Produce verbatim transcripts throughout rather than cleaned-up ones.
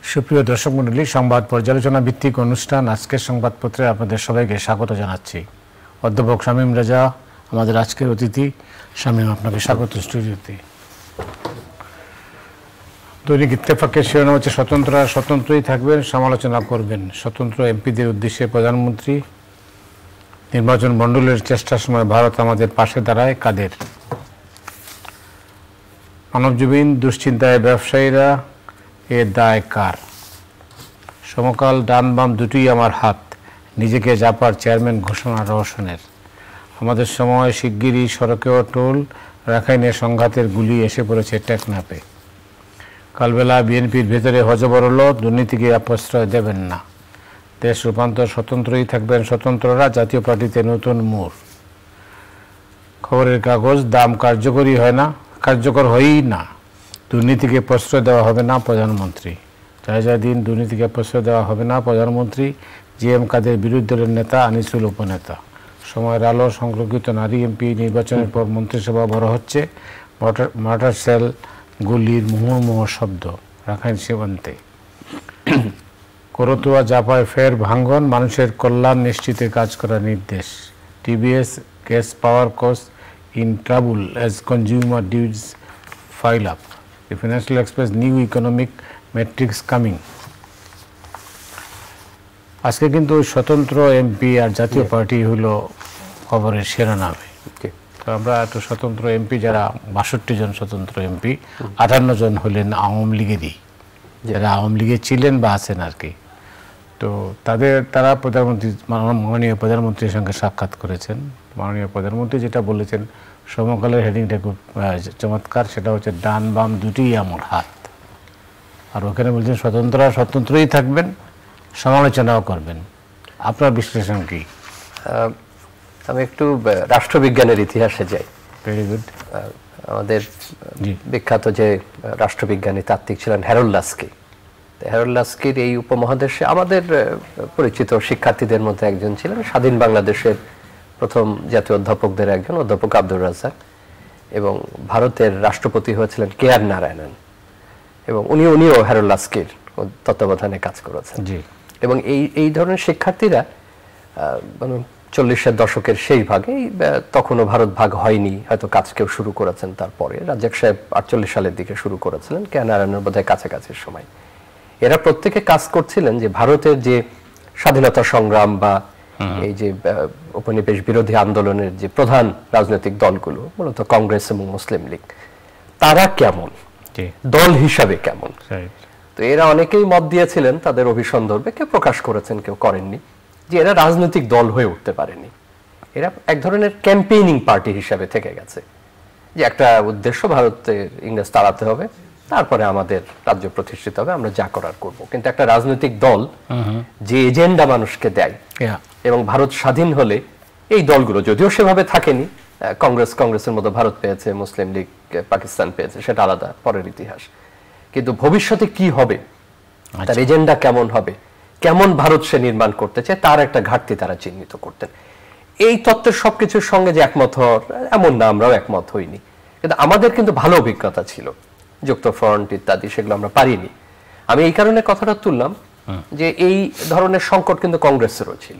সুপ্রিয় দর্শক মণ্ডলী, সংবাদ পর্যালোচনা ভিত্তিক অনুষ্ঠান আজকের সংবাদপত্রে আপনাদের সবাইকে স্বাগত জানাচ্ছি। অধ্যাপক শামীম রাজা আমাদের আজকের অতিথি। শামীম, আপনাকে স্বাগত স্টুডিওতে। দৈনিক ইত্তেফাকের শিরোনাম হচ্ছে স্বতন্ত্ররা স্বতন্ত্রই থাকবেন, সমালোচনা করবেন। স্বতন্ত্র এমপিদের উদ্দেশ্যে প্রধানমন্ত্রী, নির্বাচন মণ্ডলের চেষ্টার সময় ভারত আমাদের পাশে দাঁড়ায় কাদের? মানবজীবন দুশ্চিন্তায় ব্যবসায়ীরা, এ দায় কার? সমকাল ডান বাম দুটোই আমার হাত, নিজেকে জাপার চেয়ারম্যান ঘোষণা রওশনের। আমাদের সময় শিগগিরই সড়কেও টোল, রাখাইনে সংঘাতের গুলি এসে পড়েছে টেকনাফে। কালবেলা বিএনপির ভেতরে হজবরল, দুর্নীতিকে প্রশ্রয় দেবেন না। দেশ রূপান্তর, স্বতন্ত্রই থাকবেন স্বতন্ত্ররা, জাতীয় পার্টিতে নতুন মোড়। খবরের কাগজ, দাম কার্যকরী হয় না, কার্যকর হয়ই না, দুর্নীতিকে প্রশ্রয় দেওয়া হবে না প্রধানমন্ত্রী। জায়জা দিন, দুর্নীতিকে প্রশ্রয় দেওয়া হবে না প্রধানমন্ত্রী। জি এম কাদের বিরুদ্ধে নেতা, আনিসুল উপনেতা। সময়ের আলো, সংরক্ষিত নারী এমপি, নির্বাচনের পর মন্ত্রিসভা বড় হচ্ছে, মার্টার সেল গুলির মুহুর্মুহ শব্দ রাখাইন সীমান্তে। করতোয়া জাপায় ফের ভাঙ্গন, মানুষের কল্যাণ নিশ্চিতে কাজ করার নির্দেশ। TBS gas power cost in trouble as consumer dues pile up. The Financial Express new economic metrics coming. আজকে কিন্তু স্বতন্ত্র এমপি আর জাতীয় পার্টি হলো খবরের শিরোনামে। তো আমরা একটু স্বতন্ত্র এমপি, যারা বাষট্টি জন স্বতন্ত্র এমপি, আটান্ন জন হলেন আওয়ামী লীগেরই, যারা আওয়ামী লীগে ছিলেন বা আছেন আর কি। তো তাদের তারা প্রধানমন্ত্রী, মাননীয় প্রধানমন্ত্রীর সঙ্গে সাক্ষাৎ করেছেন। মাননীয় প্রধানমন্ত্রী যেটা বলেছেন, সমকালের হেডিংটা খুব চমৎকার, সেটা হচ্ছে ডান বাম দুটিই আমার হাত। আর ওখানে বলছেন স্বতন্ত্ররা স্বতন্ত্রই থাকবেন, সমালোচনাও করবেন। আপনার বিশ্লেষণ কি? আমি একটু রাষ্ট্রবিজ্ঞানের ইতিহাসে যাই। Very good. আমাদের বিখ্যাত যে রাষ্ট্রবিজ্ঞানী তাত্ত্বিক ছিলেন হ্যারল্ড লাস্কি। হ্যারল্ড লাস্কির এই উপমহাদেশে আমাদের পরিচিত শিক্ষার্থীদের মধ্যে একজন ছিলেন, স্বাধীন বাংলাদেশের প্রথম জাতীয় অধ্যাপকদের একজন, অধ্যাপক আব্দুর রাজ্জাক। এবং ভারতের রাষ্ট্রপতি হয়েছিলেন কে আর নারায়ণন, এবং উনি উনিও হ্যারল্ড লাস্কির তত্ত্বাবধানে কাজ করেছেন। এবং এই এই ধরনের শিক্ষার্থীরা মানে চল্লিশের দশকের সেই ভাগে, তখনও ভারত ভাগ হয়নি, হয়তো কাজ কেউ শুরু করেছেন তারপরে। রাজ্জাক সাহেব আটচল্লিশ সালের দিকে শুরু করেছিলেন, কে আর নারায়ণের বোধহয় কাছাকাছি সময়। এরা প্রত্যেকে কাজ করছিলেন যে ভারতের যে স্বাধীনতা সংগ্রাম বা এই যে উপনিবেশ বিরোধী আন্দোলনের যে প্রধান রাজনৈতিক দলগুলো, মূলত কংগ্রেস এবং মুসলিম লীগ, তারা কেমন, দল হিসাবে কেমন। তো এরা অনেকেই মত দিয়েছিলেন তাদের অভিসন্দর্ভে, কেউ প্রকাশ করেছেন কেউ করেননি, যে এরা রাজনৈতিক দল হয়ে উঠতে পারেনি। এরা এক ধরনের ক্যাম্পেইনিং পার্টি হিসাবে থেকে গেছে, যে একটা উদ্দেশ্য, ভারতের ইংরেজ তাড়াতে হবে, তারপরে আমাদের রাজ্য প্রতিষ্ঠিত হবে, আমরা যা করার করব। কিন্তু একটা রাজনৈতিক দল যে এজেন্ডা মানুষকে দেয়, এবং ভারত স্বাধীন হলে এই দলগুলো যদিও সেভাবে থাকেনি, কংগ্রেস কংগ্রেসের মতো ভারত পেয়েছে, মুসলিম লীগ পাকিস্তান পেয়েছে, সেটা আলাদা পরের ইতিহাস। কিন্তু ভবিষ্যতে কি হবে, তার এজেন্ডা কেমন হবে, কেমন ভারত সে নির্মাণ করতে চায়, তার একটা ঘাটতি তারা চিহ্নিত করতেন। এই তত্ত্বের সবকিছুর সঙ্গে যে একমত হওয়ার এমন না, আমরাও একমত হইনি, কিন্তু আমাদের কিন্তু ভালো অভিজ্ঞতা ছিল, যুক্ত ফ্রন্ট ইত্যাদি, সেগুলো আমরা পারিনি। আমি এই কারণে কথাটা তুললাম যে এই ধরনের সংকট কিন্তু কংগ্রেসেরও ছিল,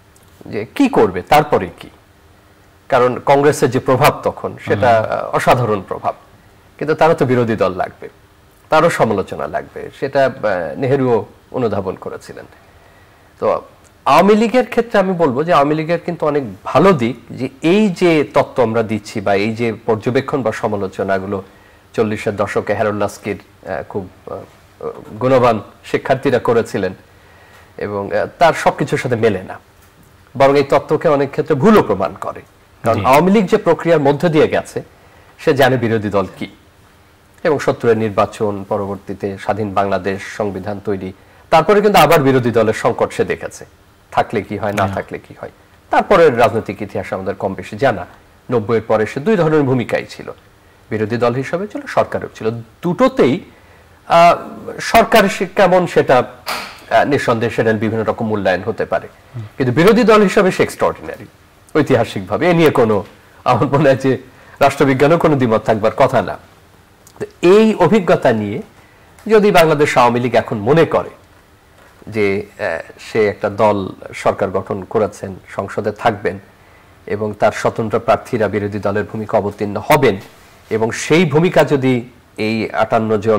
যে কি করবে তারপরে কি। কারণ কংগ্রেসের যে প্রভাব তখন, সেটা অসাধারণ প্রভাব, কিন্তু তারা তো বিরোধী দল লাগবে, তারও সমালোচনা লাগবে, সেটা নেহেরুও অনুধাবন করেছিলেন। তো আওয়ামী লীগের ক্ষেত্রে আমি বলবো যে আওয়ামী লীগের কিন্তু অনেক ভালো দিক, যে এই যে তত্ত্ব আমরা দিচ্ছি বা এই যে পর্যবেক্ষণ বা সমালোচনাগুলো চল্লিশের দশকে হ্যারল্ড লাস্কির খুব গুণবান শিক্ষার্থীরা করেছিলেন, এবং তার সবকিছুর সাথে মেলে না, বরং এই তত্ত্বকে অনেক ক্ষেত্রে ভুলও প্রমাণ করে। কারণ আওয়ামী লীগ যে প্রক্রিয়ার মধ্য দিয়ে গেছে, সে জানে বিরোধী দল কি, এবং সত্তরের নির্বাচন, পরবর্তীতে স্বাধীন বাংলাদেশ, সংবিধান তৈরি, তারপরে কিন্তু আবার বিরোধী দলের সংকট সে দেখেছে, থাকলে কি হয়, না থাকলে কি হয়। তারপরে রাজনৈতিক ইতিহাস আমাদের কম বেশি জানা। নব্বইয়ের পরে সে দুই ধরনের ভূমিকাই ছিল, বিরোধী দল হিসাবে ছিল, সরকারও ছিল। দুটোতেই সরকার কেমন সেটা নিঃসন্দেহে সেটা বিভিন্ন রকম মূল্যায়ন হতে পারে, কিন্তু বিরোধী দল হিসাবে সে এক্সট্রাঅর্ডিনারি ঐতিহাসিকভাবে। এ নিয়ে কোনো, আমার মনে হয় যে রাষ্ট্রবিজ্ঞানও কোনো দ্বিমত থাকবার কথা না। এই অভিজ্ঞতা নিয়ে যদি বাংলাদেশ আওয়ামী লীগ এখন মনে করে যে সে একটা দল সরকার গঠন করেছেন, সংসদে থাকবেন এবং তার স্বতন্ত্র প্রার্থীরা বিরোধী দলের ভূমিকা অবতীর্ণ হবেন এবং সেই ভূমিকা যদি এই আটান্ন জন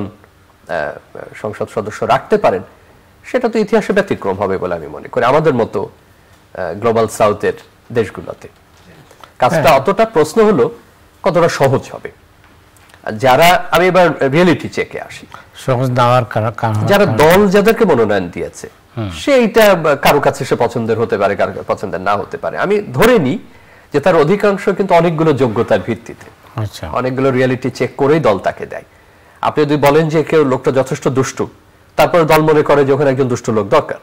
সংসদ সদস্য রাখতে পারেন, সেটা তো ইতিহাসে ব্যতিক্রম হবে বলে আমি মনে করি আমাদের মতো গ্লোবাল সাউথের দেশগুলোতে। কাজটা অতটা, প্রশ্ন হলো কতটা সহজ হবে। যারা, আমি এবার রিয়েলিটি চেকে আসি, সহজ দেওয়ার কারণ যারা দল যাদেরকে মনোনয়ন দিয়েছে সেইটা কারো কাছে সে পছন্দের হতে পারে, কারো পছন্দের না হতে পারে। আমি ধরে নিই যে তার অধিকাংশ কিন্তু অনেকগুলো যোগ্যতার ভিত্তিতে, অনেকগুলো রিয়েলিটি চেক করেই দল তাকে দেয়। আপনি যদি বলেন যে কেউ লোকটা যথেষ্ট দুষ্টু, তারপরে দল মনে করে যে ওখানে একজন দুষ্ট লোক দরকার,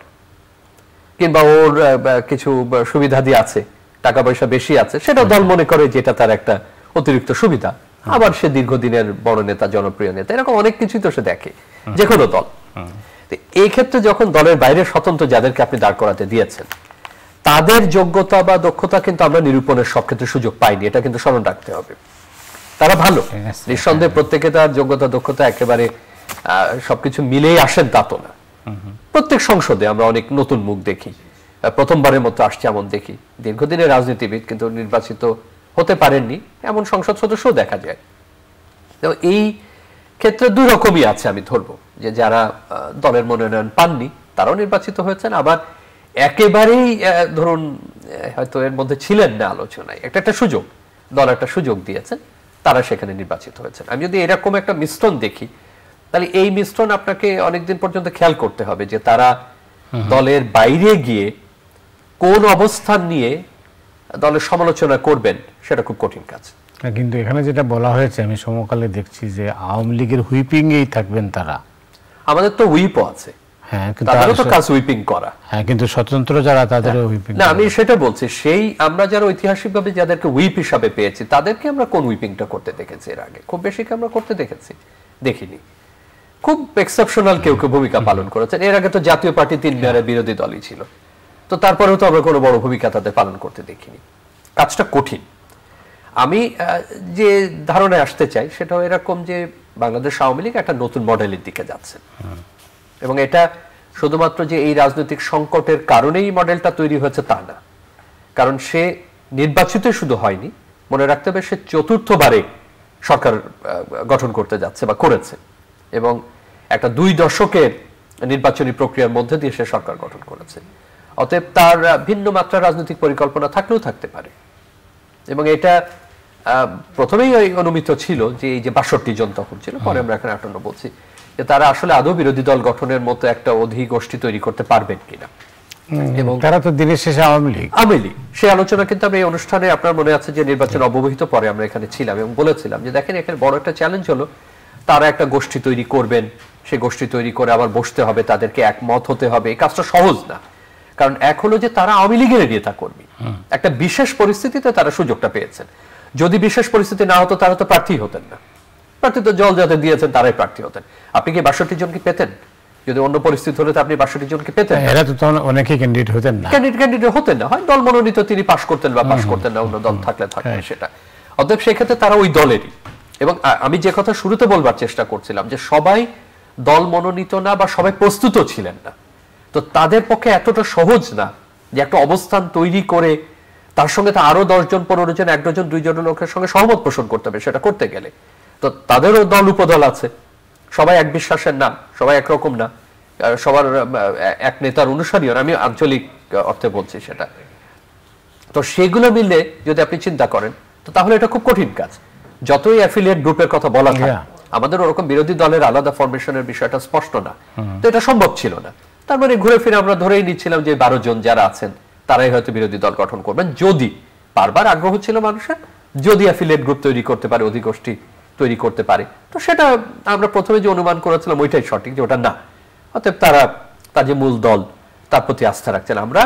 কিংবা ওর কিছু সুবিধাদি আছে, টাকা পয়সা বেশি আছে, সেটা দল মনে করে যেটা তার একটা অতিরিক্ত সুবিধা, আবার সে দীর্ঘদিনের বড় নেতা, জনপ্রিয় নেতা, এরকম অনেক কিছুই তো সে দেখে যে কোনো দল। এই ক্ষেত্রে যখন দলের বাইরে স্বতন্ত্র যাদেরকে আপনি দাঁড় করাতে দিয়েছেন, তাদের যোগ্যতা বা দক্ষতা কিন্তু আমরা নিরূপণের সব ক্ষেত্রে সুযোগ পাইনি, এটা কিন্তু স্মরণ রাখতে হবে। তারা ভালো, নিঃসন্দেহে প্রত্যেকে তার যোগ্যতা দক্ষতা একেবারে সবকিছু মিলেই আসেন তা তো না। প্রত্যেক সংসদে আমরা অনেক নতুন মুখ দেখি, প্রথমবারের মতো আসছে এমন দেখি, দীর্ঘদিনের রাজনীতিবিদ কিন্তু নির্বাচিত হতে পারেননি এমন সংসদ সদস্য দেখা যায়। তো এই ক্ষেত্রে দুই রকমই আছে আমি ধরবো, যে যারা দলের মনোনয়ন পাননি তারাও নির্বাচিত হয়েছেন, আবার একেবারেই ধরুন হয়তো এর মধ্যে ছিলেন না আলোচনায়, একটা একটা সুযোগ, দল একটা সুযোগ দিয়েছেন, তারা সেখানে নির্বাচিত হয়েছেন। আমি যদি এরকম একটা মিশ্রণ দেখি, তাহলে এই মিশ্রণ আপনাকে অনেকদিন পর্যন্ত খেয়াল করতে হবে যে তারা দলের বাইরে গিয়ে কোন অবস্থান নিয়ে দলের সমালোচনা করবেন, সেটা খুব কঠিন কাজ। কিন্তু এখানে যেটা বলা হয়েছে, আমি সমকালে দেখছি যে আওয়ামী লীগের হুইপিং এই থাকবেন তারা। আমাদের তো হুইপও আছে, হ্যাঁ, তাদেরও তো কাজ হুইপিং করা। হ্যাঁ, কিন্তু স্বতন্ত্র যারা তাদেরও হুইপিং না, আমি সেটা বলছি, সেই আমরা যারা ঐতিহাসিকভাবে যাদেরকে হুইপ হিসাবে পেয়েছি, তাদেরকে আমরা কোন হুইপিংটা করতে দেখেছি এর আগে? খুব বেশি কি আমরা করতে দেখেছি? দেখিনি। খুব এক্সেপশনাল কেউ কেউ ভূমিকা পালন করেছেন। এর আগে তো জাতীয় পার্টি তিন মেয়ারের বিরোধী দলই ছিল, তো তারপরেও তো আমরা কোনো বড় ভূমিকা তাদের পালন করতে দেখিনি। কাজটা কঠিন। আমি যে ধারণায় আসতে চাই সেটা এরকম যে বাংলাদেশ আওয়ামী লীগ একটা নতুন মডেলের দিকে যাচ্ছে, এবং এটা শুধুমাত্র যে এই রাজনৈতিক সংকটের কারণেই মডেলটা তৈরি হয়েছে তা না, কারণ সে নির্বাচিত শুধু হয়নি, মনে রাখতে হবে সে চতুর্থবারে সরকার গঠন করতে যাচ্ছে বা করেছে, এবং একটা দুই দশকের নির্বাচনী প্রক্রিয়ার মধ্যে দিয়ে সে সরকার গঠন করেছে। অতএব তার ভিন্ন মাত্রার রাজনৈতিক পরিকল্পনা থাকলেও থাকতে পারে, এবং এটা প্রথমেই অনুমিত ছিল যে এই যে বাষট্টি জন তখন ছিল, পরে আমরা এখানে আটান্ন বলছি, যে তারা আসলে আদৌ বিরোধী দল গঠনের মতো একটা অধিগোষ্ঠী তৈরি করতে পারবেন কিনা, এবং তারা তো দিনের শেষে আওয়ামী লীগ। আওয়ামী লীগ সেই আলোচনা কিন্তু আমি এই অনুষ্ঠানে, আপনার মনে আছে যে নির্বাচন অব্যবহিত পরে আমরা এখানে ছিলাম এবং বলেছিলাম যে দেখেন এখানে বড় একটা চ্যালেঞ্জ হলো তারা একটা গোষ্ঠী তৈরি করবেন, সেই গোষ্ঠী তৈরি করে আবার বসতে হবে, তাদেরকে একমত হতে হবে, এই কাজটা সহজ না। কারণ এক হলো যে তারা আওয়ামী লীগের নেতা কর্মী, একটা বিশেষ পরিস্থিতিতে তারা সুযোগটা পেয়েছেন। যদি বিশেষ পরিস্থিতি না হতো তারা তো প্রার্থী হতেন না, প্রার্থী তো জল যাদের দিয়েছেন তারাই প্রার্থী হতেন। আপনি কি বাষট্টি জনকে পেতেন? যদি অন্য পরিস্থিতি হলে আপনি বাষট্টি জনকে পেতেন? এরা তো তখন অনেকেই ক্যান্ডিডেট হতেন না, ক্যান্ডিডেট ক্যান্ডিডেট হতেন না, হয় দল মনোনীত তিনি পাশ করতেন বা পাশ করতেন না, অন্য দল থাকলে থাকতেন সেটা। অতএব সেক্ষেত্রে তারা ওই দলেরই। এবং আমি যে কথা শুরুতে বলবার চেষ্টা করছিলাম যে সবাই দল মনোনীত না বা সবাই প্রস্তুত ছিলেন না, তো তাদের পক্ষে এতটা সহজ না যে একটা অবস্থান তৈরি করে তার সঙ্গে তো আরো দশজন পনেরো জন এক ডজন দুই জন লোকের সঙ্গে সহমত পোষণ করতে হবে সেটা করতে গেলে। তো তাদেরও দল উপদল আছে, সবাই এক বিশ্বাসের না, সবাই একরকম না, সবার এক নেতার অনুসারীও, আমি আঞ্চলিক অর্থে বলছি সেটা। তো সেগুলো মিললে যদি আপনি চিন্তা করেন, তো তাহলে এটা খুব কঠিন কাজ। যতই অ্যাফিলিয়েট গ্রুপের কথা বলা থাকে, আমাদের ওরকম বিরোধী দলের আলাদা ফরমেশনের বিষয়টা স্পষ্ট না, তো এটা সম্ভব ছিল না। তার মানে ঘুরে ফিরে আমরা ধরেই নিচ্ছিলাম যে বারো জন যারা আছেন তারাই হয়তো বিরোধী দল গঠন করবেন, যদি বারবার আগ্রহ ছিল মানুষের, যদি অ্যাফিলিয়েট গ্রুপ তৈরি করতে পারে, অধিগোষ্ঠী তৈরি করতে পারে। তো সেটা আমরা প্রথমে যে অনুমান করেছিলাম ওইটাই সঠিক, যে ওটা না। অতএব তারা তার যে মূল দল তার প্রতি আস্থা রাখছেন। আমরা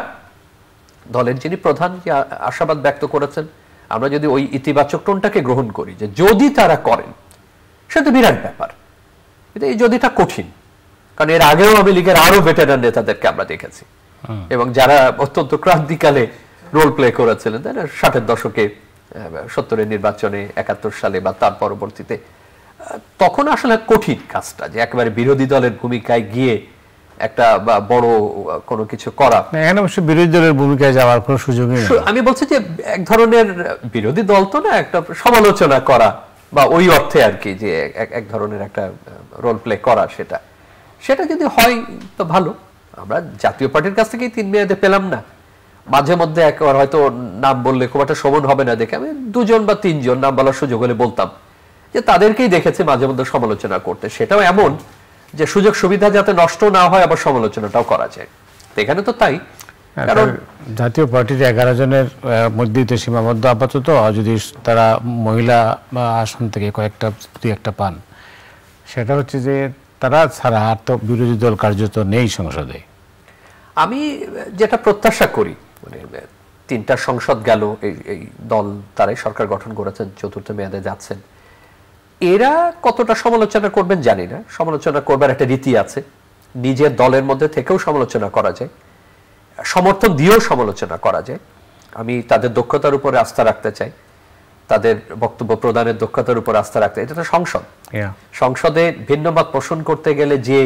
দলের যিনি প্রধান যে আশাবাদ ব্যক্ত করেছেন, আমরা যদি ওই ইতিবাচক টোনটাকে গ্রহণ করি যে যদি তারা করেন, সেটা বিরাট ব্যাপার। কিন্তু এই যদিটা কঠিন, কারণ এর আগেও আওয়ামী লীগের আরো ভেটেরান নেতাদেরকে আমরা দেখেছি, এবং যারা অত্যন্ত ক্রান্তিকালে রোল প্লে করেছিলেন, তাই না, ষাটের দশকে, সত্তরের নির্বাচনে, একাত্তর সালে বা তার পরবর্তীতে, তখন আসলে কঠিন কাজটা, যে একেবারে বিরোধী দলের ভূমিকায় গিয়ে একটা বড় কোনো কিছু করা। এখানে অবশ্য বিরোধী দলের ভূমিকায় যাওয়ার কোনো সুযোগই নেই। আমি বলছি যে এক ধরনের বিরোধী দল তো না, একটা সমালোচনা করা বা ওই অর্থে আর কি, যে এক ধরনের একটা রোল প্লে করা, সেটা সেটা যদি হয় তো ভালো। আমরা জাতীয় পার্টির কাছ থেকেই তিন মেয়াদে পেলাম না, মাঝে মধ্যে একবার হয়তো নাম বললে খুব একটা শোভন হবে না দেখে আমি দুজন বা তিনজন নাম বলার সুযোগ হলে বলতাম, যে তাদেরকেই দেখেছে মাঝে মধ্যে সমালোচনা করতে। সেটাও এমন যে সুযোগ সুবিধা যাতে নষ্ট না হয়, আবার সমালোচনাটাও করা যায়। এখানে তো তাই, কারণ জাতীয় পার্টির এগারো জনের মধ্যেই তো সীমাবদ্ধ আপাতত। যদি তারা মহিলা আসন থেকে কয়েকটা দুই একটা পান, সেটা হচ্ছে যে তারা ছাড়া আর তো বিরোধী দল কার্যত নেই সংসদে। আমি যেটা প্রত্যাশা করি, মানে তিনটা সংসদ গেল, এই দল তারাই সরকার গঠন করেছেন, চতুর্থ মেয়াদে যাচ্ছেন, এরা কতটা সমালোচনা করবেন জানি না। সমালোচনা করবার একটা রীতি আছে, নিজের দলের মধ্যে থেকেও সমালোচনা করা যায়, সমর্থন দিয়েও সমালোচনা করা যায়। আমি তাদের দক্ষতার উপরে আস্থা রাখতে চাই, তাদের বক্তব্য প্রদানের দক্ষতার উপর আস্থা রাখতে। এটা তো সংসদ, সংসদে ভিন্নমত পোষণ করতে গেলে যে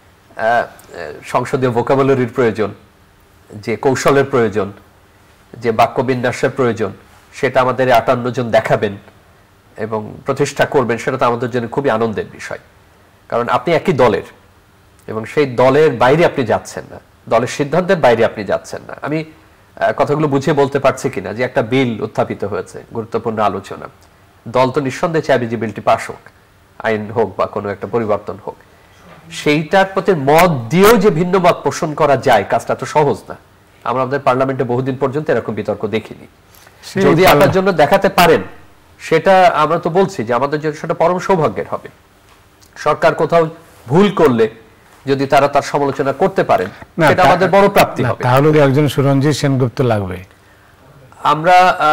সংসদীয় ভোকাবুলারির প্রয়োজন, যে কৌশলের প্রয়োজন, যে বাক্যবিন্যাসের প্রয়োজন, সেটা আমাদের আটান্ন জন দেখাবেন এবং প্রতিষ্ঠা করবেন, সেটা তো আমাদের জন্য খুবই আনন্দের বিষয়। কারণ আপনি একই দলের এবং সেই দলের বাইরে আপনি যাচ্ছেন না, দলের সিদ্ধান্তের বাইরে আপনি যাচ্ছেন না। আমি কথাগুলো বুঝিয়ে বলতে পারছি কিনা, যে একটা বিল উত্থাপিত হয়েছে, গুরুত্বপূর্ণ আলোচনা, দল তো নিঃসন্দেহে চাইবে যে বিলটি পাস হোক, আইন হোক বা কোনো একটা পরিবর্তন হোক। সেইটার প্রতি মত দিয়েও যে ভিন্ন মত পোষণ করা যায়, কাজটা তো সহজ না। আমরা আমাদের পার্লামেন্টে বহুদিন পর্যন্ত এরকম বিতর্ক দেখিনি। যদি আপনার জন্য দেখাতে পারেন, সেটা আমরা তো বলছি যে আমাদের জন্য সেটা পরম সৌভাগ্যের হবে। সরকার কোথাও ভুল করলে যদি তারা তার সমালোচনা করতে পারেন, সেটা আমাদের বড় প্রাপ্তি হবে। তাহলে একজন সুরঞ্জিত সেনগুপ্ত লাগবে, আমরা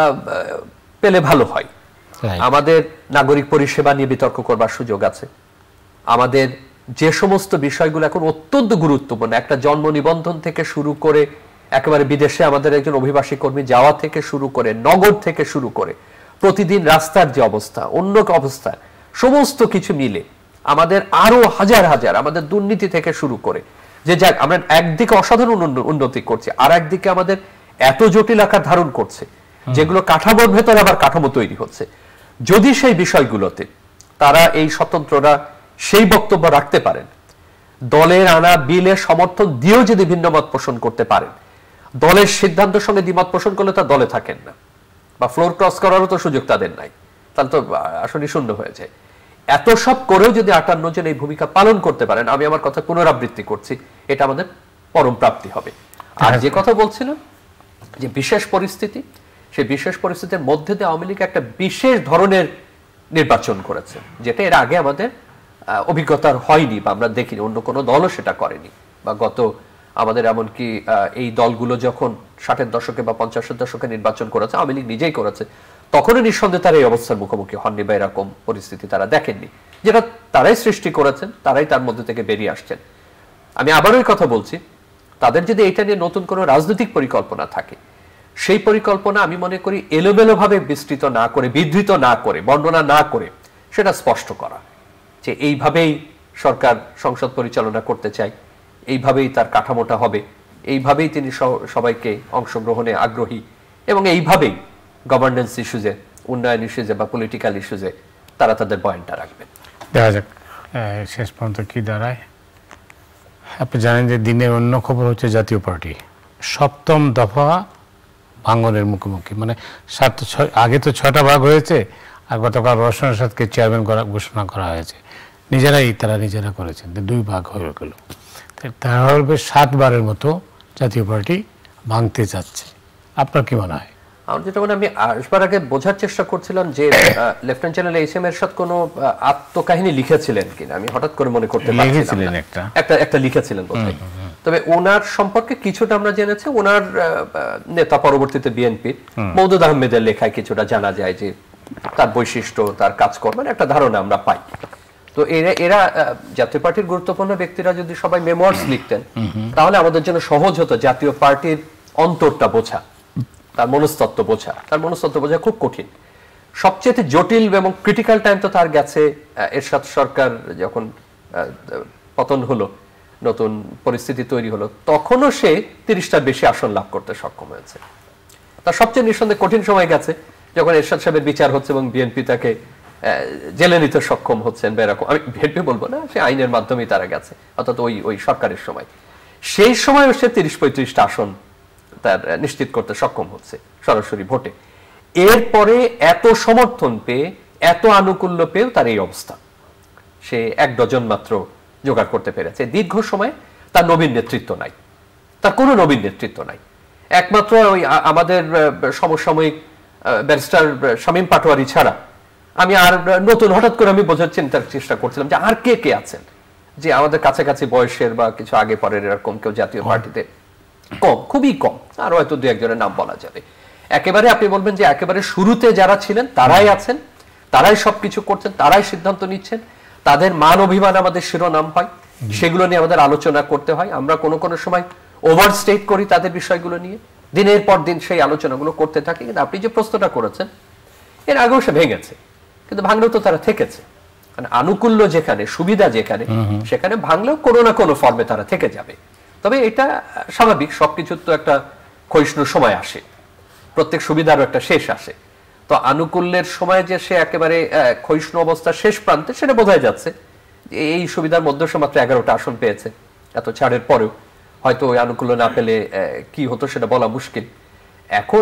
পেলে ভালো হয়। আমাদের নাগরিক পরিষেবা নিয়ে বিতর্ক করবার সুযোগ আছে। আমাদের যে সমস্ত বিষয়গুলো এখন অত্যন্ত গুরুত্বপূর্ণ, একটা জন্ম নিবন্ধন থেকে শুরু করে একেবারে বিদেশে আমাদের একজন অভিবাসী কর্মী যাওয়া থেকে শুরু করে, নগর থেকে শুরু করে প্রতিদিন রাস্তার যে অবস্থা, অন্য অবস্থা, সমস্ত কিছু মিলে আমাদের আরো হাজার হাজার, আমাদের দুর্নীতি থেকে শুরু করে, যে যাক আমরা একদিকে অসাধারণ উন্নতি করছি, আর একদিকে আমাদের এত জটিল আকার ধারণ করছে, যেগুলো কাঠামোর ভেতরে আবার কাঠামো তৈরি হচ্ছে। যদি সেই বিষয়গুলোতে তারা এই স্বতন্ত্ররা সেই বক্তব্য রাখতে পারেন, দলের আনা বিলের সমর্থন দিয়েও যদি ভিন্নমত পোষণ করতে পারেন, দলের সিদ্ধান্তের সঙ্গে দ্বিমত পোষণ করলে তার দলে থাকেন না, বা ফ্লোর ক্রস করারও তো সুযোগ তাদের নাই, তাহলে তো আসলে শূন্য হয়ে যায়। এত সব করেও যদি আটান্ন জন এই ভূমিকা পালন করতে পারেন, আমি আমার কথা পুনরাবৃত্তি করছি, এটা আমাদের পরম প্রাপ্তি হবে। আর যে কথা বলছিলাম যে বিশেষ পরিস্থিতি, সেই বিশেষ পরিস্থিতির মধ্যে দিয়ে আওয়ামী লীগ একটা বিশেষ ধরনের নির্বাচন করেছে, যেটা এর আগে আমাদের অভিজ্ঞতার হয়নি বা আমরা দেখিনি, অন্য কোনো দলও সেটা করেনি। বা গত আমাদের এমনকি এই দলগুলো যখন ষাটের দশকে বা পঞ্চাশের দশকে নির্বাচন করেছে, আওয়ামী লীগ নিজেই করেছে, তখনও নিঃসন্দেহে তারা এই অবস্থার মুখোমুখি হননি বা এরকম পরিস্থিতি তারা দেখেননি, যেটা তারাই সৃষ্টি করেছেন, তারাই তার মধ্যে থেকে বেরিয়ে আসছেন। আমি আবারও এই কথা বলছি, তাদের যদি এটা নিয়ে নতুন কোনো রাজনৈতিক পরিকল্পনা থাকে, সেই পরিকল্পনা আমি মনে করি এলোমেলোভাবে বিস্তৃত না করে, বিধৃত না করে, বর্ণনা না করে সেটা স্পষ্ট করা, যে এইভাবেই সরকার সংসদ পরিচালনা করতে চায়, এইভাবেই তার কাঠামোটা হবে, এইভাবেই তিনি সবাইকে অংশগ্রহণে আগ্রহী, এবং এইভাবেই গভর্নেন্স ইস্যুজে, উন্নয়ন ইস্যুজে বা পলিটিক্যাল ইস্যুজে তারা তাদের পয়েন্টটা রাখবেন। দেখা যাক শেষ পর্যন্ত কি দাঁড়ায়। আপনি জানেন যে দিনের অন্য খবর হচ্ছে জাতীয় পার্টি সপ্তম দফা ভাঙনের মুখোমুখি, মানে সাত আগে তো ছয়টা ভাগ হয়েছে, আর গতকাল রওশন এরশাদকে চেয়ারম্যান করা ঘোষণা করা হয়েছে, নিজেরাই তারা নিজেরা করেছেন, দুই ভাগ হয়ে গেল। তারা হবে সাতবারের মতো জাতীয় পার্টি ভাঙতে যাচ্ছে। আপনার কি মনে হয়? আমার যেটা মনে, আমি আসবার আগে বোঝার চেষ্টা করছিলাম যে lieutenant general H M Ershad কোনো আত্মকাহিনী লিখেছিলেন কিনা, আমি হঠাৎ করে মনে করতে পারছিলাম না। একটা একটা একটা লিখেছিলেন বোধহয়, তবে ওনার সম্পর্কে কিছুটা আমরা জেনেছি। ওনার নেতা পরবর্তীতে বিএনপির মওদুদ আহমেদের লেখায় কিছুটা জানা যায়, যে তার বৈশিষ্ট্য, তার কাজকর্মের একটা ধারণা আমরা পাই। তো এরা এরা জাতীয় পার্টির গুরুত্বপূর্ণ ব্যক্তিরা যদি সবাই মেমোয়ার্স লিখতেন, তাহলে আমাদের জন্য সহজ হতো জাতীয় পার্টির অন্তরটা বোঝা, তার মনস্তত্ত্ব বোঝা। তার মনস্তত্ত্ব বোঝা খুব কঠিন। সবচেয়ে জটিল এবং ক্রিটিক্যাল টাইম তো তার গেছে এরশাদ সরকার যখন পতন হলো, নতুন পরিস্থিতি তৈরি হলো, তখনও সে তিরিশটার বেশি আসন লাভ করতে সক্ষম হয়েছে। তার সবচেয়ে নিঃসন্দেহে কঠিন সময় গেছে যখন এরশাদ সাহেবের বিচার হচ্ছে এবং বিএনপি তাকে জেলে নিতে সক্ষম হচ্ছেন বা এরকম, আমি বিএনপি বলবো না, সে আইনের মাধ্যমেই তারা গেছে, অর্থাৎ ওই ওই সরকারের সময়। সেই সময়ও সে তিরিশ পঁয়ত্রিশটা আসন তার নিশ্চিত করতে সক্ষম হচ্ছে সরাসরি ভোটে। এরপরে এত সমর্থন পেয়ে, এত আনুকূল্য পেয়েও তার এই অবস্থা, সে এক ডজন মাত্র জোগাড় করতে পেরেছে। দীর্ঘ সময় তার নবীন নেতৃত্ব নাই, তার কোনো নবীন নেতৃত্ব নাই। একমাত্র ওই আমাদের সমসাময়িক ব্যারিস্টার শামীম পাটোয়ারি ছাড়া আমি আর নতুন হঠাৎ করে আমি বোঝার চিন্তার চেষ্টা করছিলাম যে আর কে কে আছেন যে আমাদের কাছাকাছি বয়সের বা কিছু আগে পরের এরকম কেউ জাতীয় পার্টিতে কম, খুবই কম, আর হয়তো দু একজনের নাম বলা যাবে। একেবারে আপনি বলবেন যে একেবারে শুরুতে যারা ছিলেন তারাই আছেন, তারাই সবকিছু করছেন, তারাই সিদ্ধান্ত নিচ্ছেন, তাদের মান অভিমান আমাদের শিরোনাম হয়, সেগুলো নিয়ে আমাদের আলোচনা করতে হয়। আমরা কোনো কোনো সময় ওভারস্টেট করি তাদের বিষয়গুলো নিয়ে, দিনের পর দিন সেই আলোচনাগুলো করতে থাকি। কিন্তু আপনি যে প্রশ্নটা করেছেন, এর আগেও সে ভেঙেছে, কিন্তু ভাঙলেও তো তারা থেকেছে। মানে আনুকূল্য যেখানে, সুবিধা যেখানে, সেখানে ভাঙলেও কোনো না কোনো ফর্মে তারা থেকে যাবে। তবে এটা স্বাভাবিক, সবকিছুর তো একটা ক্ষয়িষ্ণু সময় আসে, প্রত্যেক সুবিধারও একটা শেষ আসে। তো আনুকূল্যের সময় যে সে একেবারে ক্ষয়িষ্ণু অবস্থার শেষ প্রান্তে, সেটা বোঝাই যাচ্ছে। এই সুবিধার মধ্যে সে মাত্র এগারোটা আসন পেয়েছে এত ছাড়ের পরেও। হয়তো ওই আনুকূল্য না পেলে কি হতো সেটা বলা মুশকিল। এখন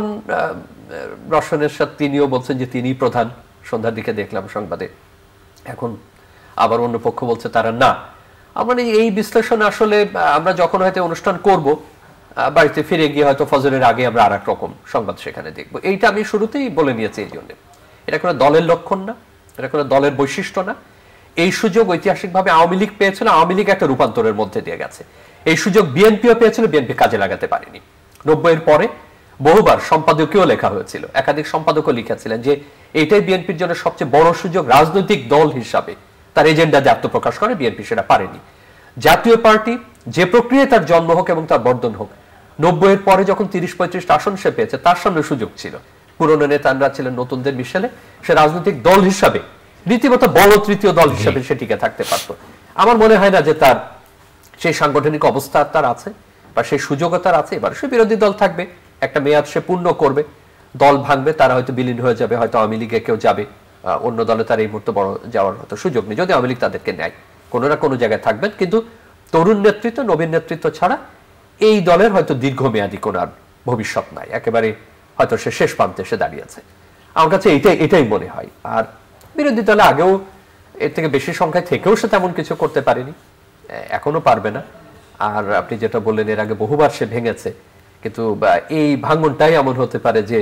রসনের সাথে তিনিও বলছেন যে তিনি প্রধান, সন্ধ্যার দিকে দেখলাম সংবাদে। এখন আবার অন্য পক্ষ বলছে তারা না। আমার এই বিশ্লেষণ আসলে আমরা যখন হয়তো অনুষ্ঠান করব, বাড়িতে ফিরে গিয়ে হয়তো ফজরের আগে আমরা আর এক রকম সংবাদ সেখানে দেখবো। এইটা আমি শুরুতেই বলে নিয়েছি। এই জন্য এটা কোনো দলের লক্ষণ না, এটা কোনো দলের বৈশিষ্ট্য না। এই সুযোগ ঐতিহাসিকভাবে আওয়ামী লীগ পেয়েছিল, আওয়ামী লীগ একটা রূপান্তরের মধ্যে দিয়ে গেছে। এই সুযোগ বিএনপিও পেয়েছিল, বিএনপি কাজে লাগাতে পারেনি। নব্বইয়ের পরে বহুবার সম্পাদকীয় লেখা হয়েছিল, একাধিক সম্পাদকও লিখেছিলেন যে এইটাই বিএনপির জন্য সবচেয়ে বড় সুযোগ, রাজনৈতিক দল হিসাবে তার এজেন্ডাতে আত্মপ্রকাশ করে। বিএনপি সেটা পারেনি। জাতীয় পার্টি যে প্রক্রিয়ায় তার জন্ম হোক এবং তার বর্ধন হোক, নব্বইয়ের পরে যখন তিরিশ পঁয়ত্রিশটা আসন সে পেয়েছে, তার সামনে সুযোগ ছিল। পুরনো নেতারা ছিলেন নতুনদের মিশেলে, সে রাজনৈতিক দল হিসাবে রীতিমতো বড় তৃতীয় দল হিসাবে সে টিকে থাকতে পারত। আমার মনে হয় না যে তার সেই সাংগঠনিক অবস্থা তার আছে বা সেই সুযোগও তার আছে। এবার সে বিরোধী দল থাকবে, একটা মেয়াদ সে পূর্ণ করবে, দল ভাঙবে, তারা হয়তো বিলীন হয়ে যাবে, হয়তো আওয়ামী লীগে কেউ যাবে, অন্য দলে তার এই মুহূর্তে বড় যাওয়ার হয়তো সুযোগ নেই। যদি আওয়ামী লীগ তাদেরকে নেয়, কোনো না কোনো জায়গায় থাকবেন। কিন্তু তরুণ নেতৃত্ব, নবীন নেতৃত্ব ছাড়া এই দলের হয়তো দীর্ঘমেয়াদী কোনো আর ভবিষ্যৎ নাই। একেবারে হয়তো সে শেষ প্রান্তে এসে দাঁড়িয়েছে। আমার কাছে এটাই এটাই মনে হয়। আর বিরোধী দলে আগেও এর থেকে বেশি সংখ্যায় থেকেও সে তেমন কিছু করতে পারেনি, এখনো পারবে না। আর আপনি যেটা বললেন, এর আগে বহুবার সে ভেঙেছে, কিন্তু এই ভাঙনটাই এমন হতে পারে যে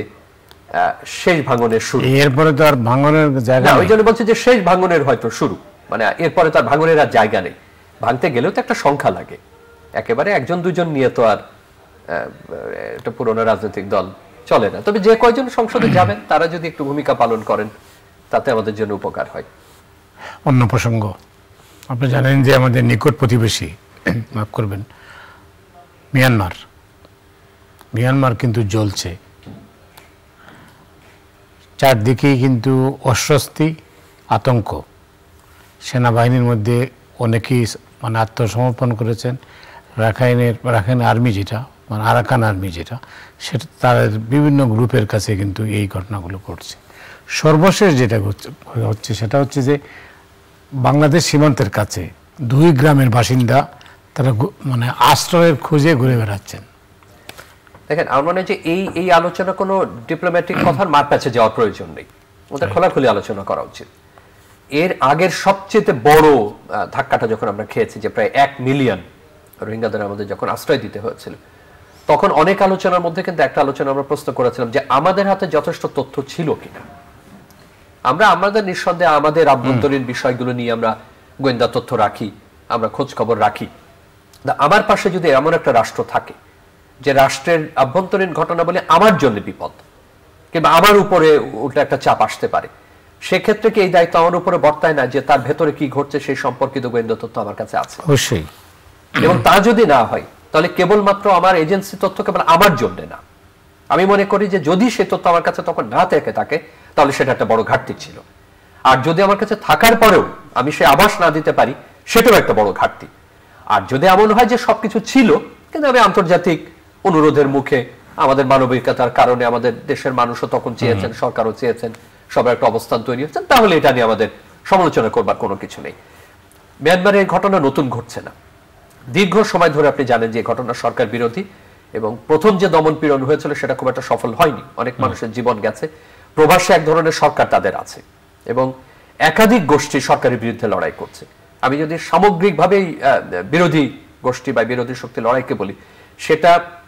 শেষ ভাঙনের শুরু। এরপরে তো আর ভাঙনের জায়গা না, ওই জন্য বলছি যে শেষ ভাঙনের হয়তো শুরু, মানে এরপরে তো আর ভাঙনের আর জায়গা নেই। ভাঙতে গেলেও তো একটা সংখ্যা লাগে, একেবারে একজন দুজন নিয়ে তো আর একটা পুরনো রাজনৈতিক দল চলে না। তবে যে কয়জন সংসদে যাবেন তারা যদি একটু ভূমিকা পালন করেন, তাতে আমাদের জন্য উপকার হয়। অন্য প্রসঙ্গ, আপনি জানেন যে আমাদের নিকট প্রতিবেশী, মাফ করবেন, মিয়ানমার মিয়ানমার কিন্তু জ্বলছে চারদিকেই, কিন্তু অস্বস্তি, আতঙ্ক। সেনাবাহিনীর মধ্যে অনেকেই মানে আত্মসমর্পণ করেছেন। রাখাইনের রাখাইন আর্মি যেটা, মানে আরাকান আর্মি যেটা, সেটা তাদের বিভিন্ন গ্রুপের কাছে কিন্তু এই ঘটনাগুলো ঘটছে। সর্বশেষ যেটা হচ্ছে সেটা হচ্ছে যে বাংলাদেশ সীমান্তের কাছে দুই গ্রামের বাসিন্দা তারা মানে আশ্রয়ের খোঁজে ঘুরে বেড়াচ্ছেন। দেখেন, আমার মনে হয় যে এই এই আলোচনা কোনো ডিপ্লোম্যাটিক কথার মারপ্যাচে যাওয়ার প্রয়োজন নেই, ওদের খোলাখুলি আলোচনা করা উচিত। এর আগের সবচেয়ে বড় ধাক্কাটা যখন আমরা খেয়েছি, যে প্রায় এক মিলিয়ন রোহিঙ্গাদের আমাদের যখন আশ্রয় দিতে হয়েছিল, তখন অনেক আলোচনার মধ্যে কিন্তু একটা আলোচনা আমরা প্রশ্ন করেছিলাম যে আমাদের হাতে যথেষ্ট তথ্য ছিল কিনা। আমরা আমাদের নিঃসন্দেহে আমাদের আভ্যন্তরীণ বিষয়গুলো নিয়ে আমরা গোয়েন্দা তথ্য রাখি, আমরা খোঁজ খবর রাখি। আমার পাশে যদি এমন একটা রাষ্ট্র থাকে যে রাষ্ট্রের আভ্যন্তরীণ ঘটনা বলে আমার জন্য বিপদ, কিংবা আমার উপরে উল্টা একটা চাপ আসতে পারে, সেক্ষেত্রে কি এই দায়িত্ব আমার উপরে বর্তায় না যে তার ভেতরে কি ঘটছে সেই সম্পর্কিত গোয়েন্দা তথ্য আমার কাছে আছে? অবশ্যই। এবং তা যদি না হয়, তাহলে কেবলমাত্র আমার এজেন্সি তথ্য কেবল আমার জন্য না। আমি মনে করি যে যদি সে তথ্য আমার কাছে তখন না থেকে থাকে, তাহলে সেটা একটা বড় ঘাটতি ছিল। আর যদি আমার কাছে থাকার পরেও আমি সে আভাস না দিতে পারি, সেটাও একটা বড় ঘাটতি। আর যদি এমন হয় যে সবকিছু ছিল কিন্তু আমি আন্তর্জাতিক অনুরোধের মুখে, আমাদের মানবিকতার কারণে আমাদের দেশের মানুষও তখন চেয়েছেন, সরকারও চেয়েছেন, সবার একটা অবস্থান তৈরি হচ্ছেন, তাহলে এটা নিয়ে আমাদের সমালোচনা করবার কোনো কিছু নেই। মিয়ানমারে এই ঘটনা নতুন ঘটছে না, দীর্ঘ সময় ধরে আপনি জানেন যে ঘটনা সরকার বিরোধী, এবং প্রথম যে দমন পীড়ন হয়েছিল সেটা খুব একটা সফল হয়নি, অনেক মানুষের জীবন গেছে। প্রবাসে এক ধরনের সরকার তাদের আছে এবং একাধিক গোষ্ঠী সরকারের বিরুদ্ধে লড়াই করছে। আমি যদি সামগ্রিকভাবেই বিরোধী গোষ্ঠী বা বিরোধী শক্তি লড়াইকে বলি, সেটা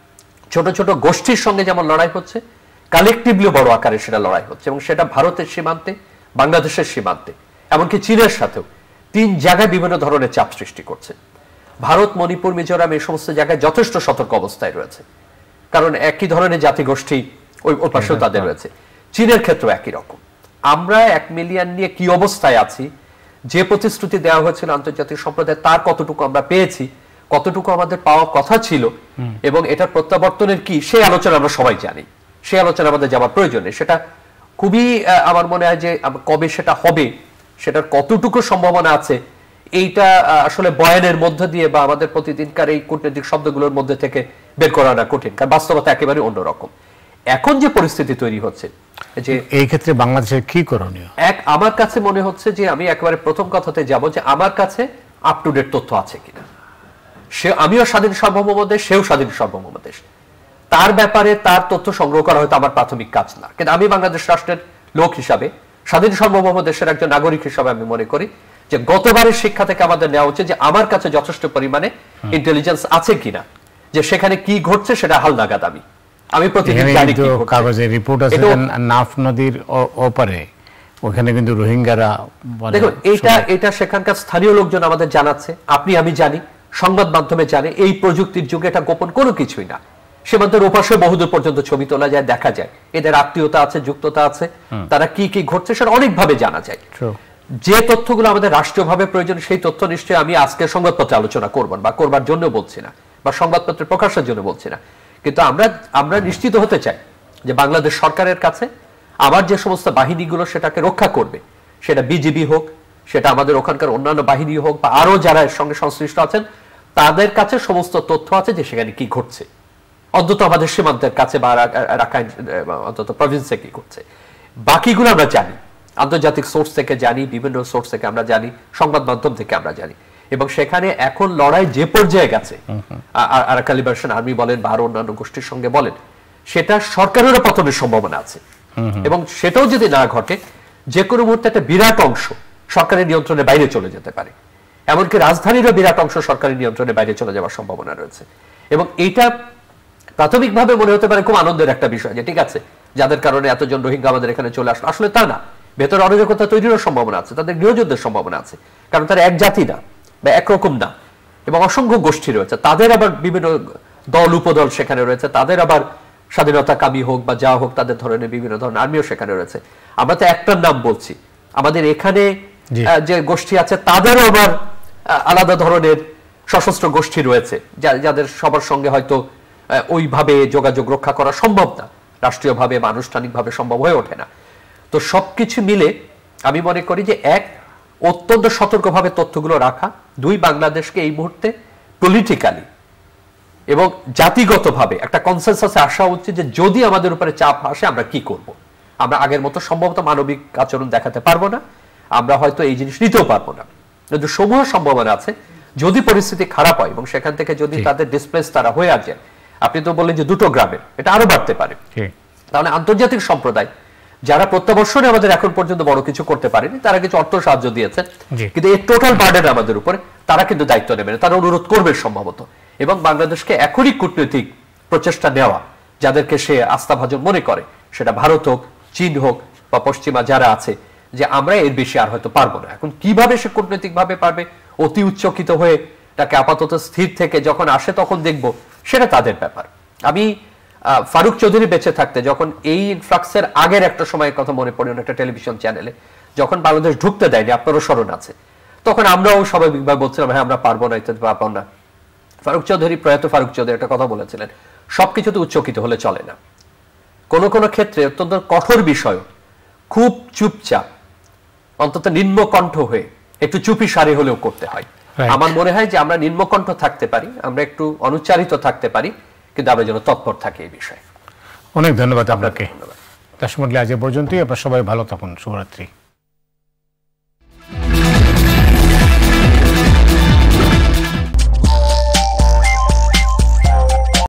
ছোট ছোট গোষ্ঠীর সঙ্গে যেমন লড়াই হচ্ছে, কালেকটিভলি বড় আকারে সেটা লড়াই হচ্ছে, এবং সেটা ভারতের সীমান্তে, বাংলাদেশের সীমান্তে, এমনকি চীনের সাথেও তিন জায়গায় বিভিন্ন ধরনের চাপ সৃষ্টি করছে। ভারত, মণিপুর, মিজোরাম এই সমস্ত জায়গায় যথেষ্ট সতর্ক অবস্থায় রয়েছে, কারণ একই ধরনের জাতিগোষ্ঠী ওই ওই পাশেও তাদের রয়েছে। চীনের ক্ষেত্রেও একই রকম। আমরা এক মিলিয়ন নিয়ে কি অবস্থায় আছি, যে প্রতিশ্রুতি দেওয়া হয়েছিল আন্তর্জাতিক সম্প্রদায়, তার কতটুকু আমরা পেয়েছি, কতটুকু আমাদের পাওয়ার কথা ছিল, এবং এটার প্রত্যাবর্তনের কি, সেই আলোচনা আমরা সবাই জানি। সেই আলোচনা আমাদের যাওয়ার প্রয়োজন নেই। সেটা খুবই আমার মনে হয় যে কবে সেটা হবে, সেটার কতটুকু সম্ভাবনা আছে, এইটা আসলে বয়ানের মধ্য দিয়ে বা আমাদের প্রতিদিনকার এই কূটনৈতিক শব্দগুলোর মধ্যে থেকে বের করাটা কঠিন, কারণ বাস্তবতা একেবারে অন্যরকম। এখন যে পরিস্থিতি তৈরি হচ্ছে, যে এই ক্ষেত্রে বাংলাদেশের কি করণীয়, এক আমার কাছে মনে হচ্ছে যে আমি একেবারে প্রথম কথাতে যাব যে আমার কাছে আপ টু ডেট তথ্য আছে কিনা। সে আমিও স্বাধীন সার্বভৌম দেশ, সেও স্বাধীন সার্বভৌম দেশ, তার ব্যাপারে তার তথ্য সংগ্রহ করা হয়তো আমার প্রাথমিক কাজ না, কিন্তু আমি বাংলাদেশ রাষ্ট্রের লোক হিসাবে, স্বাধীন সার্বভৌম দেশের একজন নাগরিক হিসাবে আমি মনে করি যে গতবারের শিক্ষা থেকে আমাদের নেওয়া উচিত যে আমার কাছে যথেষ্ট পরিমাণে ইন্টেলিজেন্স আছে কিনা, যে সেখানে কি ঘটছে সেটা হালনাগাদ আমি আমি প্রতিদিন জানি কি ঘটছে। কাগজে রিপোর্ট আছে নাফ নদীর ওপারে, ওখানে কিন্তু রোহিঙ্গারা, দেখুন এটা এটা সেখানকার স্থানীয় লোকজন আমাদের জানাচ্ছে, আপনি আমি জানি, সংবাদ মাধ্যমে জানে। এই প্রযুক্তির যুগে এটা গোপন কোনো কিছুই না। সীমান্তের ওপাশে বহুদূর পর্যন্ত ছবি তোলা যায়, দেখা যায়, এদের আত্মীয়তা আছে, যুক্ততা আছে, তারা কি কি ঘটছে সেটা অনেকভাবে জানা যায়। যে তথ্যগুলো আমাদের রাষ্ট্রীয়ভাবে প্রয়োজন, সেই তথ্য নিশ্চয়ই আমি আজকে সংবাদপত্রে আলোচনা করব বা করবার জন্য বলছি না, বা সংবাদপত্রে প্রকাশের জন্য বলছি না, কিন্তু আমরা আমরা নিশ্চিত হতে চাই যে বাংলাদেশ সরকারের কাছে আমার যে সমস্ত বাহিনীগুলো সেটাকে রক্ষা করবে, সেটা বিজিবি হোক, সেটা আমাদের ওখানকার অন্যান্য বাহিনী হোক, বা আরো যারা এর সঙ্গে সংশ্লিষ্ট আছেন, তাদের কাছে সমস্ত তথ্য আছে যে সেখানে কি ঘটছে, অন্তত আমাদের সীমান্তের কাছে বা রাখাইন অন্তত প্রভিন্সে কি ঘটছে। বাকিগুলো আমরা জানি, আন্তর্জাতিক সোর্স থেকে জানি, বিভিন্ন সোর্স থেকে আমরা জানি, সংবাদ মাধ্যম থেকে আমরা জানি, এবং সেখানে এখন লড়াই যে পর্যায়ে গেছে, আরাকান লিবারেশন আর্মি বলেন বা আরো অন্যান্য গোষ্ঠীর সঙ্গে বলেন, সেটা সরকারেরও পতনের সম্ভাবনা আছে, এবং সেটাও যদি না ঘটে, যে কোনো মুহূর্তে একটা বিরাট অংশ সরকারের নিয়ন্ত্রণের বাইরে চলে যেতে পারে, এমনকি রাজধানীরও বিরাট অংশ সরকারের নিয়ন্ত্রণের বাইরে চলে যাওয়ার সম্ভাবনা রয়েছে। এবং এইটা প্রাথমিকভাবে মনে হতে পারে খুব আনন্দের একটা বিষয়, যে ঠিক আছে যাদের কারণে এতজন রোহিঙ্গা আমাদের এখানে চলে আসলো, আসলে তা না, ভেতরে অরাজকতা তৈরিরও সম্ভাবনা আছে, তাদের গৃহযুদ্ধের সম্ভাবনা আছে, কারণ তারা এক জাতি না বা একরকম না, এবং অসংখ্য গোষ্ঠী রয়েছে, তাদের আবার বিভিন্ন দল উপদল সেখানে রয়েছে, তাদের আবার স্বাধীনতা কামী হোক বা যা হোক, তাদের ধরনের বিভিন্ন ধরনের আর্মিও সেখানে রয়েছে। আমরা তো একটার নাম বলছি, আমাদের এখানে যে গোষ্ঠী আছে তাদেরও আবার আলাদা ধরনের সশস্ত্র গোষ্ঠী রয়েছে, যাদের সবার সঙ্গে হয়তো ওইভাবে যোগাযোগ রক্ষা করা সম্ভব না, রাষ্ট্রীয়ভাবে বা আনুষ্ঠানিকভাবে সম্ভব হয়ে ওঠে না। তো সবকিছু মিলে আমি মনে করি যে এক, অত্যন্ত সতর্কভাবে তথ্যগুলো রাখা, দুই, বাংলাদেশকে এই মুহূর্তে পলিটিক্যালি এবং জাতিগতভাবে একটা কনসেনসাসে আসা উচিত যে যদি আমাদের উপরে চাপ আসে আমরা কি করব। আমরা আগের মতো সম্ভবত মানবিক আচরণ দেখাতে পারবো না, আমরা হয়তো এই জিনিস নিতেও পারবো না, কিন্তু সমূহ সম্ভাবনা আছে যদি পরিস্থিতি খারাপ হয় এবং সেখান থেকে যদি তাদের ডিসপ্লেস তারা হয়ে আসে। আপনি তো বললেন যে দুটো গ্রামের, এটা আরো বাড়তে পারে, তাহলে আন্তর্জাতিক সম্প্রদায় যারা প্রত্যাবর্ষণে আমাদের এখন পর্যন্ত বড় কিছু করতে পারেনি, তারা কিছু অর্থ সাহায্য দিয়েছে, কিন্তু এই টোটাল বার্ডেন আমাদের উপরে, তারা কিন্তু দায়িত্ব নেবে না, তারা অনুরোধ করবে সম্ভবত। এবং বাংলাদেশকে এখনই কূটনৈতিক প্রচেষ্টা নেওয়া, যাদেরকে সে আস্থাভাজন মনে করে, সেটা ভারত হোক, চীন হোক বা পশ্চিমা যারা আছে, যে আমরা এর বেশি আর হয়তো পারবো না। এখন কিভাবে সে কূটনৈতিক ভাবে পারবে, অতি উচ্চকিত হয়ে তাকে আপাতত স্থির থেকে যখন আসে তখন দেখবো, সেটা তাদের ব্যাপার। আমি ফারুক চৌধুরী বেঁচে থাকতে যখন এই ইনফ্লাক্সের আগের একটা সময়ের কথা মনে পড়ে, একটা টেলিভিশন চ্যানেলে যখন বাংলাদেশ ঢুকতে দেয়নি, আপনারও স্মরণ আছে, তখন আমরাও স্বাভাবিকভাবে বলছিলাম হ্যাঁ আমরা পারবো না, ইত্যাদি পারবো না। ফারুক চৌধুরী, প্রয়াত ফারুক চৌধুরী একটা কথা বলেছিলেন, সবকিছুতে উচ্চকিত হলে চলে না, কোন কোন ক্ষেত্রে অত্যন্ত কঠোর বিষয় খুব চুপচাপ, অন্তত নিম্নকণ্ঠ হয়ে একটু চুপি সারে হলেও করতে হয়। আমার মনে হয় যে আমরা নিম্নকণ্ঠ থাকতে পারি, আমরা একটু অনুচ্চারিত থাকতে পারি, কিন্তু আমরা যেন তৎপর থাকি এই বিষয়ে। অনেক ধন্যবাদ আপনাকে। দর্শক মণ্ডলী, আজ এ পর্যন্তই। আপনারা সবাই ভালো থাকুন। শুভরাত্রি।